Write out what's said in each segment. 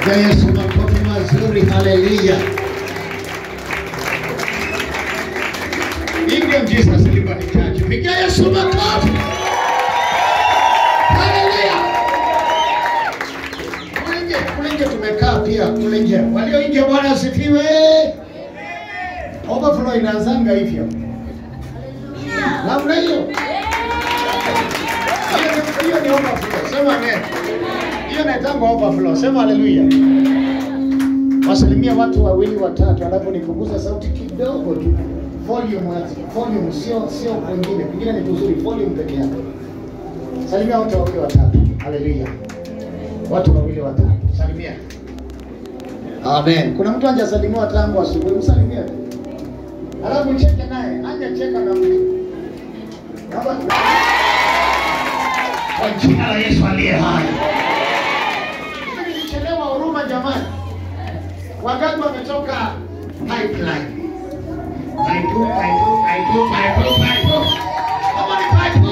Yesu makofi mazuri, haleluya. Ingia Jesus Liberty Church. Pigia Yesu makofi. Haleluya. Kule tumekaa pia kule nje. Walio nje Bwana asifiwe. Overflow inaanzanga hivyo. Namna hiyo. Hiyo ni overflow. Sema amen. Hiyo inaitangwa overflow. Sema haleluya. Wasalimia watu wawili watatu, alafu nipunguza sauti kidogo tu. Volume sio kwingine. Kwingine ni kuzuri, volume peke yake. Salimia watu wawili watatu. Haleluya. Watu wawili watatu. Salimia. Amen. Kuna mtu hajasalimiwa tangu asubuhi, msalimie. Alafu cheke naye, cheka na mtu. Kwa jina la Yesu aliye hai. Nilichelewa huruma jamani. Wakati wametoka pipeline. I do. Kama ni pipe.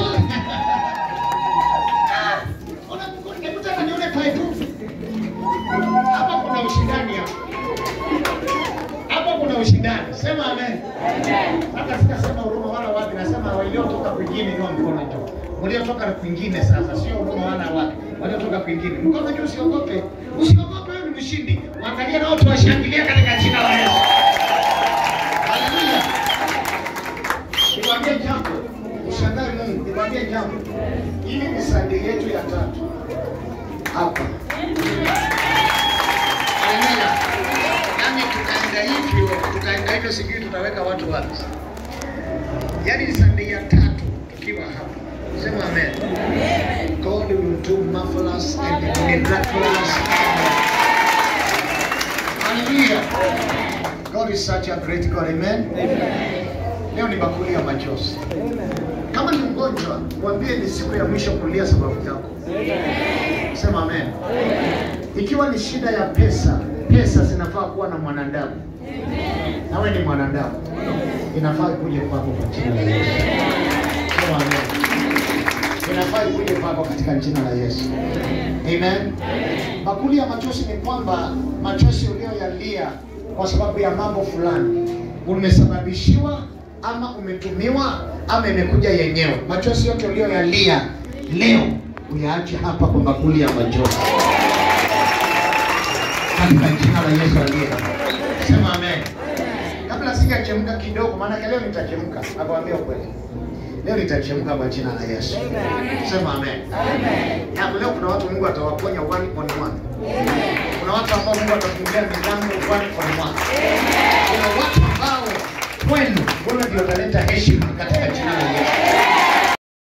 Unataka nione pipe. Hapa kuna ushindani hapa. Hapa kuna ushindani. Sema amen. Hata sikasema huruma wala wapi, nasema waliotoka kwingine ni mkono juu. Waliotoka kwingine sasa sio huruma wala wapi. Waliotoka kwingine. Mkono juu, usiogope. Usiogope, wewe ni mshindi. Waangalie na watu washangilia katika jina la Yesu. Haleluya. Niwaambie jambo. Ushangae Mungu. Niwaambie jambo. Hii ni Sunday yetu ya 3. Hapa. Haleluya. Yaani tukaenda hivyo sijui tutaweka watu wapi. Yaani ni Sunday ya 3 tukiwa hapa. Sema amen. God will do marvelous and miraculous. Hallelujah. God is such a great God. Amen. Leo ni bakuli ya machozi. Kama ni mgonjwa, mwambie ni siku ya mwisho kulia sababu yako. Sema amen. Ikiwa ni shida ya pesa zinafaa kuwa na mwanadamu. Nawe ni mwanadamu. Inafaa kuje kwako kwa jina la Yesu. Sema amen. Inafaa kuje kwako katika jina la Yesu. Amen. Bakuli ya machozi ni kwamba machozi uliyoyalia kwa sababu ya mambo fulani umesababishiwa ama umetumiwa ama imekuja yenyewe. Machozi yote uliyoyalia leo uyaache hapa kwa bakuli ya machozi. Katika jina la Yesu aliye hai. Sema amen. Kabla sijachemka kidogo, maana leo nitachemka. Nakwambia kweli. Leo nitachemka kwa jina la Yesu. Sema amen. Amen. Hapo leo kuna watu Mungu atawaponya one on one. Kuna watu ambao Mungu atafungulia milango one on one. Kuna watu ambao kwenu Mungu ndio ataleta heshima katika